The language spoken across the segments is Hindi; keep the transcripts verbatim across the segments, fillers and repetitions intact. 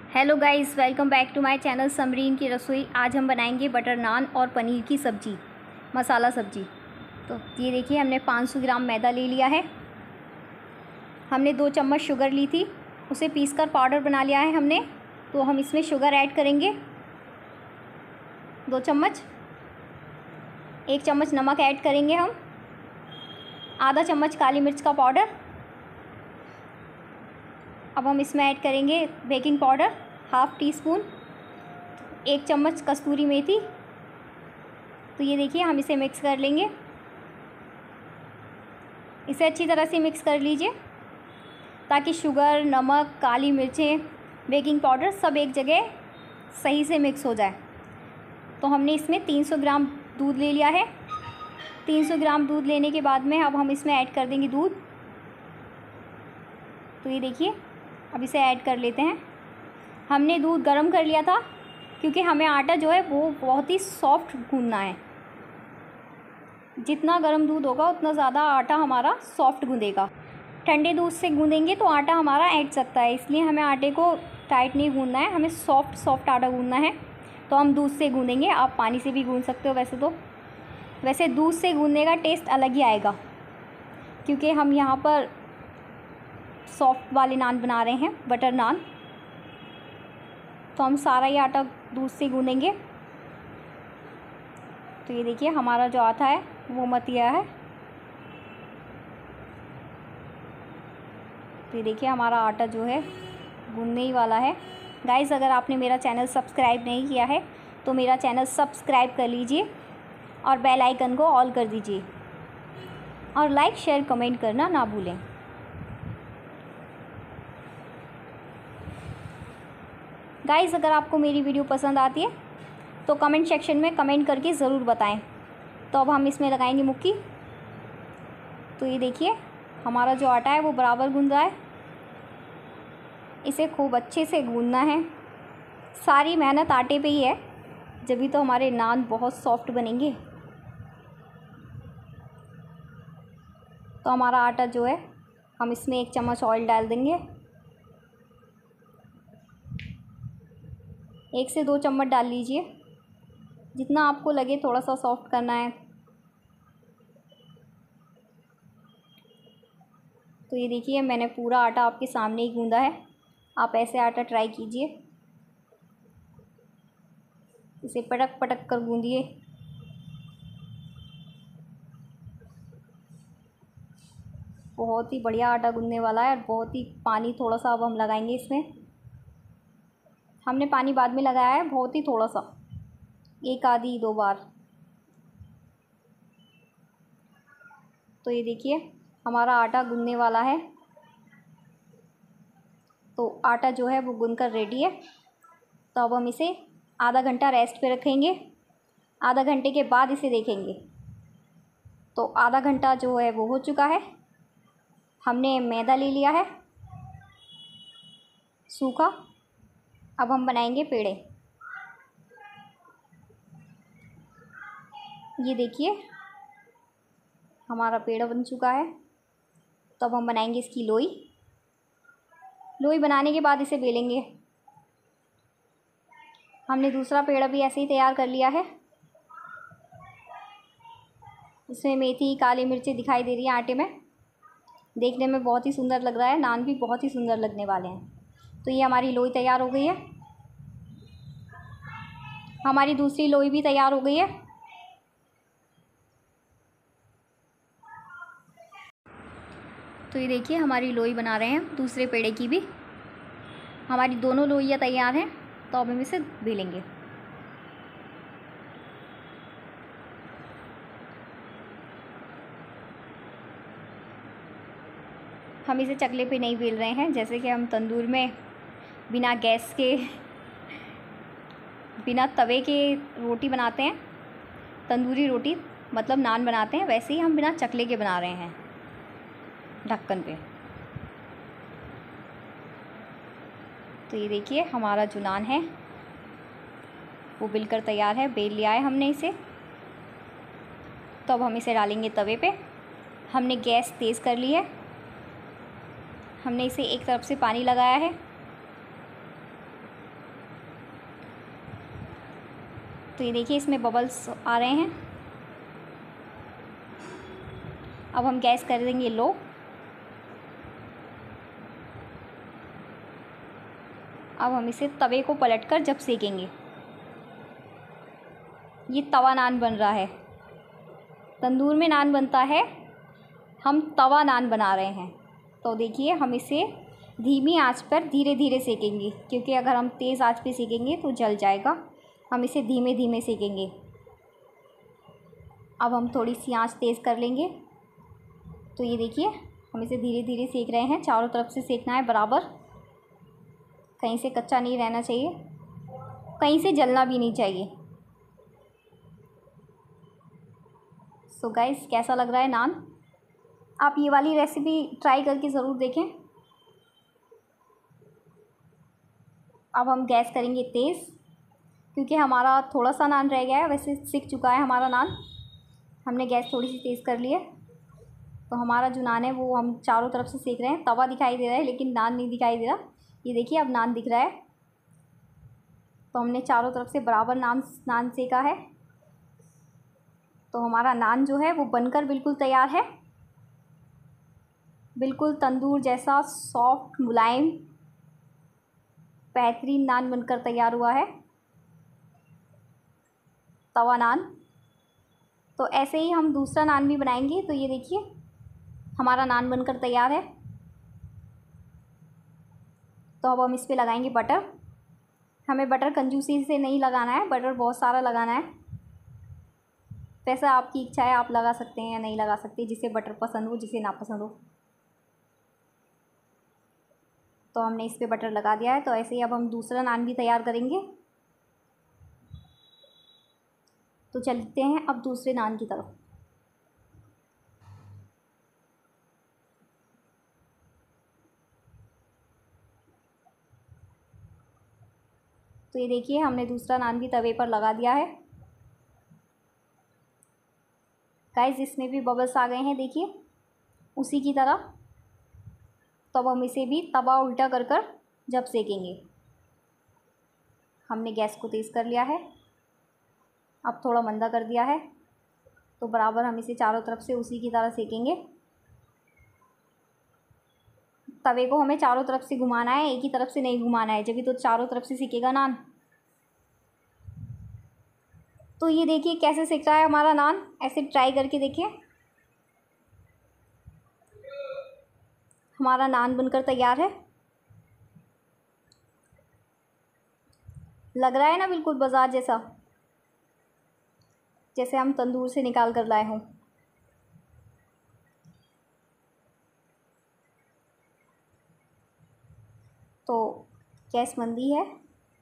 Hello guys, welcome back to my channel Samreen की रसोई। आज हम बनाएंगे बटर नान और पनीर की सब्ज़ी, मसाला सब्ज़ी। तो ये देखिए, हमने पाँच सौ ग्राम मैदा ले लिया है। हमने दो चम्मच शुगर ली थी, उसे पीसकर पाउडर बना लिया है हमने। तो हम इसमें शुगर ऐड करेंगे, दो चम्मच। एक चम्मच नमक ऐड करेंगे हम, आधा चम्मच काली मिर्च का पाउडर। अब हम इसमें ऐड करेंगे baking powder half teaspoon, एक चम्मच कस्तूरी मेथी। तो ये देखिए, हम इसे मिक्स कर लेंगे। इसे अच्छी तरह से मिक्स कर लीजिए ताकि शुगर, नमक, काली मिर्चें, बेकिंग पाउडर सब एक जगह सही से मिक्स हो जाए। तो हमने इसमें तीन सौ ग्राम दूध ले लिया है। तीन सौ ग्राम दूध लेने के बाद में अब हम इसमें ऐड कर देंगे दूध। तो ये देखिए, अब इसे ऐड कर लेते हैं। हमने दूध गर्म कर लिया था क्योंकि हमें आटा जो है वो बहुत ही सॉफ्ट गूंदना है। जितना गर्म दूध होगा उतना ज़्यादा आटा हमारा सॉफ्ट गूंदेगा। ठंडे दूध से गूंदेंगे तो आटा हमारा ऐंठ सकता है, इसलिए हमें आटे को टाइट नहीं गूंदना है, हमें सॉफ्ट सॉफ्ट आटा गूंदना है। तो हम दूध से गूंदेंगे। आप पानी से भी गूंद सकते हो वैसे तो। वैसे दूध से गूंदने का टेस्ट अलग ही आएगा क्योंकि हम यहाँ पर सॉफ्ट वाले नान बना रहे हैं, बटर नान। तो हम सारा ही आटा दूध से गूंदेंगे। तो ये देखिए, हमारा जो आटा है वो मत गया है। तो ये देखिए, हमारा आटा जो है गूंदने ही वाला है। गाइस, अगर आपने मेरा चैनल सब्सक्राइब नहीं किया है तो मेरा चैनल सब्सक्राइब कर लीजिए और बेल आइकन को ऑल कर दीजिए और लाइक शेयर कमेंट करना ना भूलें। गाइस, अगर आपको मेरी वीडियो पसंद आती है तो कमेंट सेक्शन में कमेंट करके ज़रूर बताएं। तो अब हम इसमें लगाएंगे मुक्की। तो ये देखिए, हमारा जो आटा है वो बराबर गूंद रहा है। इसे खूब अच्छे से गूंदना है। सारी मेहनत आटे पे ही है, जभी तो हमारे नान बहुत सॉफ्ट बनेंगे। तो हमारा आटा जो है, हम इसमें एक चम्मच ऑयल डाल देंगे। एक से दो चम्मच डाल लीजिए, जितना आपको लगे थोड़ा सा सॉफ्ट करना है। तो ये देखिए, मैंने पूरा आटा आपके सामने ही गूंदा है। आप ऐसे आटा ट्राई कीजिए, इसे पटक पटक कर गूंदिए। बहुत ही बढ़िया आटा गूंदने वाला है और बहुत ही पानी थोड़ा सा अब हम लगाएंगे इसमें। हमने पानी बाद में लगाया है, बहुत ही थोड़ा सा, एक आधी दो बार। तो ये देखिए, हमारा आटा गूंदने वाला है। तो आटा जो है वो गूंद कर रेडी है। तो अब हम इसे आधा घंटा रेस्ट पे रखेंगे। आधा घंटे के बाद इसे देखेंगे। तो आधा घंटा जो है वो हो चुका है। हमने मैदा ले लिया है सूखा। अब हम बनाएंगे पेड़े। ये देखिए, हमारा पेड़ा बन चुका है। तो अब हम बनाएंगे इसकी लोई। लोई बनाने के बाद इसे बेलेंगे। हमने दूसरा पेड़ा भी ऐसे ही तैयार कर लिया है। इसमें मेथी, काली मिर्ची दिखाई दे रही है आटे में। देखने में बहुत ही सुंदर लग रहा है, नान भी बहुत ही सुंदर लगने वाले हैं। तो ये हमारी लोई तैयार हो गई है। हमारी दूसरी लोई भी तैयार हो गई है। तो ये देखिए, हमारी लोई बना रहे हैं दूसरे पेड़े की भी। हमारी दोनों लोइयाँ तैयार हैं। तो अब हम इसे बेलेंगे। हम इसे चकले पे नहीं बेल रहे हैं, जैसे कि हम तंदूर में बिना गैस के, बिना तवे के रोटी बनाते हैं, तंदूरी रोटी मतलब नान बनाते हैं, वैसे ही हम बिना चकले के बना रहे हैं ढक्कन पे। तो ये देखिए, हमारा जो नान है वो बिलकर तैयार है, बेल लिया है हमने इसे। तो अब हम इसे डालेंगे तवे पे। हमने गैस तेज़ कर ली है। हमने इसे एक तरफ से पानी लगाया है तो ये देखिए इसमें बबल्स आ रहे हैं। अब हम गैस कर देंगे लो। अब हम इसे तवे को पलटकर जब सेकेंगे। ये तवा नान बन रहा है। तंदूर में नान बनता है, हम तवा नान बना रहे हैं। तो देखिए हम इसे धीमी आंच पर धीरे धीरे सेकेंगे, क्योंकि अगर हम तेज़ आंच पे सेकेंगे तो जल जाएगा। हम इसे धीमे धीमे सेकेंगे। अब हम थोड़ी सी आंच तेज़ कर लेंगे। तो ये देखिए हम इसे धीरे धीरे सेक रहे हैं। चारों तरफ से सेकना है बराबर, कहीं से कच्चा नहीं रहना चाहिए, कहीं से जलना भी नहीं चाहिए। सो so गाइस, कैसा लग रहा है नान? आप ये वाली रेसिपी ट्राई करके ज़रूर देखें। अब हम गैस करेंगे तेज़, क्योंकि हमारा थोड़ा सा नान रह गया है। वैसे सिक चुका है हमारा नान, हमने गैस थोड़ी सी तेज़ कर ली है। तो हमारा जो नान है वो हम चारों तरफ से सेक रहे हैं। तवा दिखाई दे रहा है लेकिन नान नहीं दिखाई दे रहा। ये देखिए अब नान दिख रहा है। तो हमने चारों तरफ से बराबर नान नान सेका है। तो हमारा नान जो है वो बनकर बिल्कुल तैयार है। बिल्कुल तंदूर जैसा सॉफ्ट मुलायम बेहतरीन नान बनकर तैयार हुआ है, तवा नान। तो ऐसे ही हम दूसरा नान भी बनाएंगे। तो ये देखिए हमारा नान बनकर तैयार है। तो अब हम इस पर लगाएंगे बटर। हमें बटर कंजूसी से नहीं लगाना है, बटर बहुत सारा लगाना है। वैसे आपकी इच्छा है, आप लगा सकते हैं या नहीं लगा सकते, जिसे बटर पसंद हो, जिसे ना पसंद हो। तो हमने इस पर बटर लगा दिया है। तो ऐसे ही अब हम दूसरा नान भी तैयार करेंगे। तो चलते हैं अब दूसरे नान की तरफ। तो ये देखिए हमने दूसरा नान भी तवे पर लगा दिया है। गाइस, इसमें भी बबल्स आ गए हैं, देखिए उसी की तरह। तो अब हम इसे भी तवा उल्टा कर कर जब सेकेंगे। हमने गैस को तेज़ कर लिया है, अब थोड़ा मंदा कर दिया है। तो बराबर हम इसे चारों तरफ से उसी की तरह सेकेंगे। तवे को हमें चारों तरफ से घुमाना है, एक ही तरफ से नहीं घुमाना है, जब तो चारों तरफ से सिकेगा नान। तो ये देखिए कैसे सिक रहा है हमारा नान, ऐसे ट्राई करके देखिए। हमारा नान बनकर तैयार है। लग रहा है ना बिल्कुल बाजार जैसा, जैसे हम तंदूर से निकाल कर लाए हों। तो गैस मंदी है।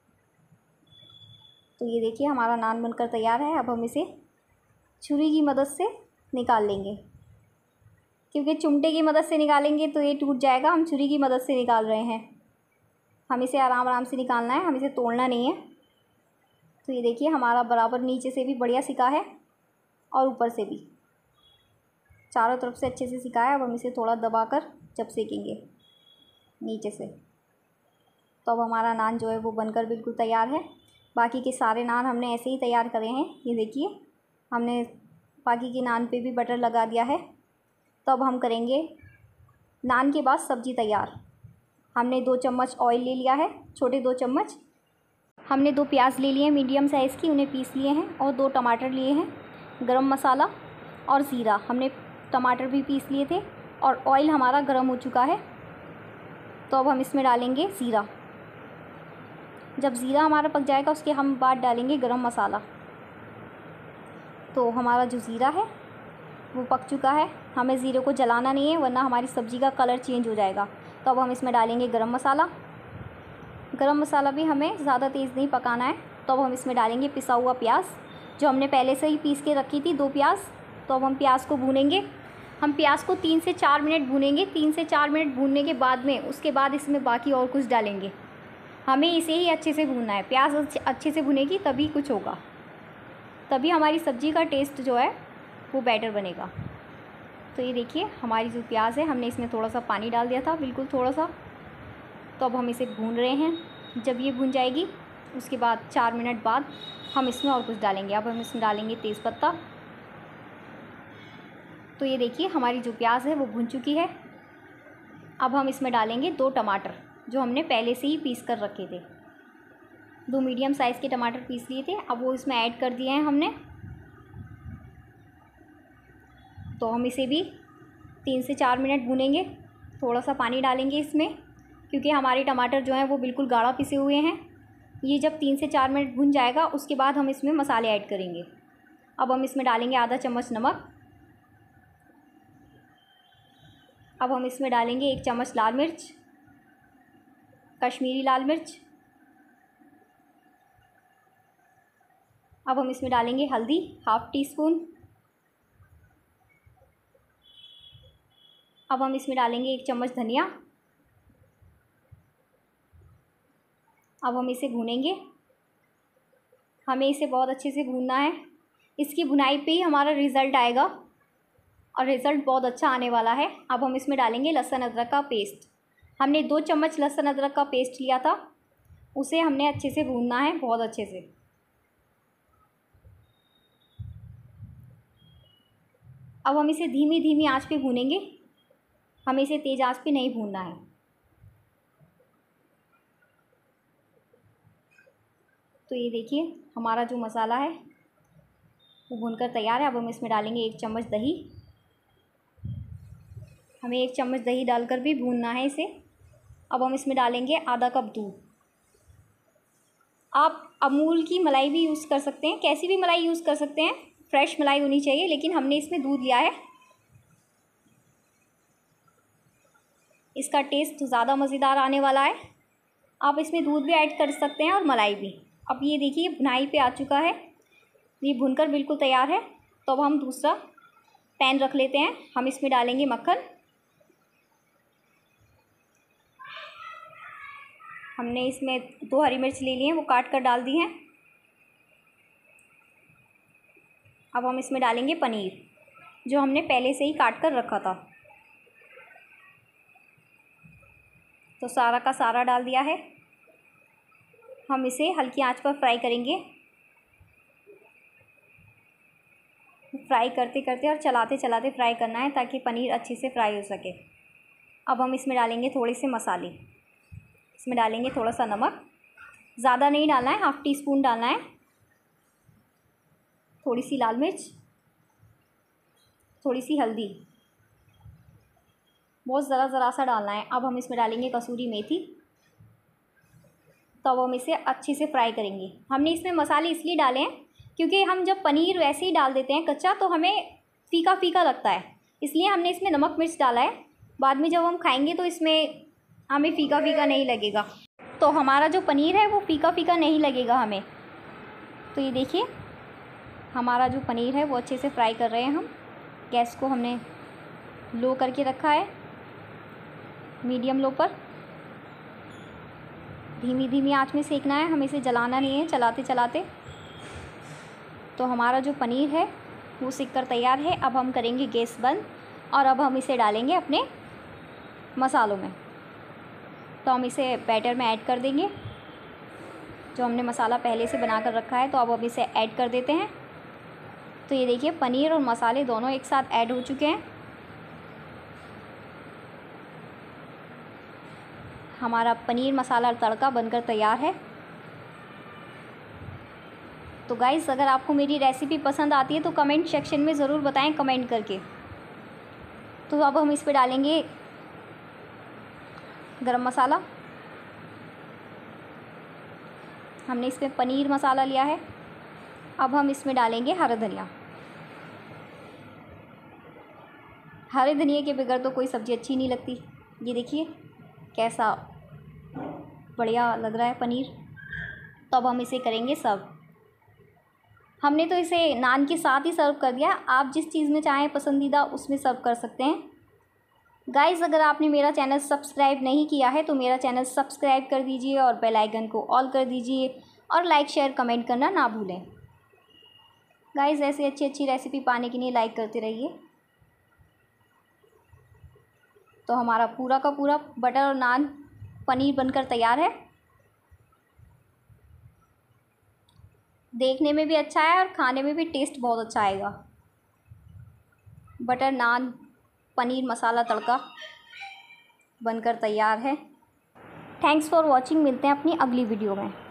तो ये देखिए हमारा नान बनकर तैयार है। अब हम इसे छुरी की मदद से निकाल लेंगे, क्योंकि चुमटे की मदद से निकालेंगे तो ये टूट जाएगा। हम छुरी की मदद से निकाल रहे हैं। हम इसे आराम आराम से निकालना है, हम इसे तोड़ना नहीं है। तो ये देखिए हमारा बराबर नीचे से भी बढ़िया सिका है और ऊपर से भी चारों तरफ से अच्छे से सिका है। अब हम इसे थोड़ा दबाकर जब सेकेंगे नीचे से। तो अब हमारा नान जो है वो बनकर बिल्कुल तैयार है। बाकी के सारे नान हमने ऐसे ही तैयार करे हैं। ये देखिए हमने बाकी के नान पे भी बटर लगा दिया है। तो अब हम करेंगे नान के बाद सब्ज़ी तैयार। हमने दो चम्मच ऑयल ले लिया है, छोटे दो चम्मच। हमने दो प्याज ले लिए हैं मीडियम साइज़ की, उन्हें पीस लिए हैं। और दो टमाटर लिए हैं, गरम मसाला और ज़ीरा। हमने टमाटर भी पीस लिए थे और ऑयल हमारा गर्म हो चुका है। तो अब हम इसमें डालेंगे ज़ीरा। जब ज़ीरा हमारा पक जाएगा उसके हम बाद डालेंगे गरम मसाला। तो हमारा जो ज़ीरा है वो पक चुका है। हमें ज़ीरे को जलाना नहीं है, वरना हमारी सब्ज़ी का कलर चेंज हो जाएगा। तो अब हम इसमें डालेंगे गरम मसाला। गरम मसाला भी हमें ज़्यादा तेज़ नहीं पकाना है। तो अब हम इसमें डालेंगे पिसा हुआ प्याज, जो हमने पहले से ही पीस के रखी थी, दो प्याज। तो अब हम प्याज को भूनेंगे। हम प्याज को तीन से चार मिनट भूनेंगे। तीन से चार मिनट भूनने के बाद में उसके बाद इसमें बाकी और कुछ डालेंगे। हमें इसे ही अच्छे से भूनना है। प्याज अच्छे से भुनेगी तभी कुछ होगा, तभी हमारी सब्ज़ी का टेस्ट जो है वो बेटर बनेगा। तो ये देखिए हमारी जो प्याज है, हमने इसमें थोड़ा सा पानी डाल दिया था, बिल्कुल थोड़ा सा। तो अब हम इसे भून रहे हैं। जब ये भून जाएगी उसके बाद चार मिनट बाद हम इसमें और कुछ डालेंगे। अब हम इसमें डालेंगे तेज़पत्ता। तो ये देखिए हमारी जो प्याज है वो भुन चुकी है। अब हम इसमें डालेंगे दो टमाटर जो हमने पहले से ही पीस कर रखे थे। दो मीडियम साइज़ के टमाटर पीस लिए थे, अब वो इसमें ऐड कर दिए हैं हमने। तो हम इसे भी तीन से चार मिनट भूनेंगे। थोड़ा सा पानी डालेंगे इसमें क्योंकि हमारे टमाटर जो हैं वो बिल्कुल गाढ़ा पिसे हुए हैं। ये जब तीन से चार मिनट भुन जाएगा उसके बाद हम इसमें मसाले ऐड करेंगे। अब हम इसमें डालेंगे आधा चम्मच नमक। अब हम इसमें डालेंगे एक चम्मच लाल मिर्च, कश्मीरी लाल मिर्च। अब हम इसमें डालेंगे हल्दी हाफ़ टी स्पून। अब हम इसमें डालेंगे एक चम्मच धनिया। अब हम इसे भूनेंगे। हमें इसे बहुत अच्छे से भूनना है। इसकी भुनाई पे ही हमारा रिज़ल्ट आएगा और रिज़ल्ट बहुत अच्छा आने वाला है। अब हम इसमें डालेंगे लहसुन अदरक का पेस्ट। हमने दो चम्मच लहसुन अदरक का पेस्ट लिया था, उसे हमने अच्छे से भूनना है, बहुत अच्छे से। अब हम इसे धीमी धीमी आंच पे भूनेंगे, हमें इसे तेज़ आंच पे नहीं भूनना है। तो ये देखिए हमारा जो मसाला है वो भूनकर तैयार है। अब हम इसमें डालेंगे एक चम्मच दही। हमें एक चम्मच दही डालकर भी भूनना है इसे। अब हम इसमें डालेंगे आधा कप दूध। आप अमूल की मलाई भी यूज़ कर सकते हैं, कैसी भी मलाई यूज़ कर सकते हैं, फ्रेश मलाई होनी चाहिए, लेकिन हमने इसमें दूध लिया है। इसका टेस्ट ज़्यादा मज़ेदार आने वाला है। आप इसमें दूध भी ऐड कर सकते हैं और मलाई भी। अब ये देखिए भुनाई पे आ चुका है, ये भुनकर बिल्कुल तैयार है। तो अब हम दूसरा पैन रख लेते हैं। हम इसमें डालेंगे मक्खन। हमने इसमें दो हरी मिर्च ले ली हैं, वो काट कर डाल दी हैं। अब हम इसमें डालेंगे पनीर जो हमने पहले से ही काट कर रखा था। तो सारा का सारा डाल दिया है। हम इसे हल्की आंच पर फ्राई करेंगे। फ्राई करते करते और चलाते चलाते फ्राई करना है ताकि पनीर अच्छे से फ्राई हो सके। अब हम इसमें डालेंगे थोड़े से मसाले। इसमें डालेंगे थोड़ा सा नमक, ज़्यादा नहीं डालना है, हाफ़ टी स्पून डालना है। थोड़ी सी लाल मिर्च, थोड़ी सी हल्दी, बहुत ज़रा ज़रा सा डालना है। अब हम इसमें डालेंगे कसूरी मेथी। तो अब हम इसे अच्छे से फ्राई करेंगे। हमने इसमें मसाले इसलिए डाले हैं क्योंकि हम जब पनीर वैसे ही डाल देते हैं कच्चा तो हमें फ़ीका फ़ीका लगता है, इसलिए हमने इसमें नमक मिर्च डाला है। बाद में जब हम खाएंगे तो इसमें हमें फ़ीका फ़ीका नहीं लगेगा। तो हमारा जो पनीर है वो फ़ीका फ़ीका नहीं लगेगा हमें। तो ये देखिए हमारा जो पनीर है वो अच्छे से फ्राई कर रहे हैं हम। गैस को हमने लो करके रखा है, मीडियम लो पर। धीमी धीमी आंच में सेकना है, हमें इसे जलाना नहीं है चलाते चलाते। तो हमारा जो पनीर है वो सिक कर तैयार है। अब हम करेंगे गैस बंद और अब हम इसे डालेंगे अपने मसालों में। तो हम इसे बैटर में ऐड कर देंगे जो हमने मसाला पहले से बना कर रखा है। तो अब हम इसे ऐड कर देते हैं। तो ये देखिए पनीर और मसाले दोनों एक साथ ऐड हो चुके हैं। हमारा पनीर मसाला तड़का बनकर तैयार है। तो गाइस अगर आपको मेरी रेसिपी पसंद आती है तो कमेंट सेक्शन में ज़रूर बताएं कमेंट करके। तो अब हम इस पर डालेंगे गरम मसाला। हमने इसमें पनीर मसाला लिया है। अब हम इसमें डालेंगे हरा धनिया। हरे धनिया के बगैर तो कोई सब्ज़ी अच्छी नहीं लगती। ये देखिए कैसा बढ़िया लग रहा है पनीर। तो अब हम इसे करेंगे सर्व। हमने तो इसे नान के साथ ही सर्व कर दिया, आप जिस चीज़ में चाहें पसंदीदा उसमें सर्व कर सकते हैं। गाइज़ अगर आपने मेरा चैनल सब्सक्राइब नहीं किया है तो मेरा चैनल सब्सक्राइब कर दीजिए और बेल आइकन को ऑल कर दीजिए और लाइक शेयर कमेंट करना ना भूलें। गाइज़ ऐसी अच्छी अच्छी रेसिपी पाने के लिए लाइक करते रहिए। तो हमारा पूरा का पूरा बटर और नान पनीर बनकर तैयार है। देखने में भी अच्छा है और खाने में भी टेस्ट बहुत अच्छा आएगा। बटर नान पनीर मसाला तड़का बनकर तैयार है। Thanks for watching. मिलते हैं अपनी अगली वीडियो में।